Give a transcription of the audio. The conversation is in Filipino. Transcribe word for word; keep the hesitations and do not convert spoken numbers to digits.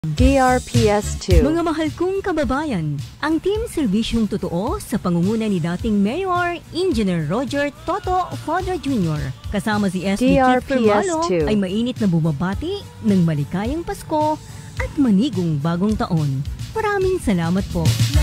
D R P S two. Mga mahal kong kababayan, ang Team Serbisyong Totoo sa pangunguna ni dating Mayor Engineer Roger Toto Fodra Junior kasama si S D Kit Firmalo ay mainit na bumabati ng maligayang Pasko at manigong bagong taon. Maraming salamat po.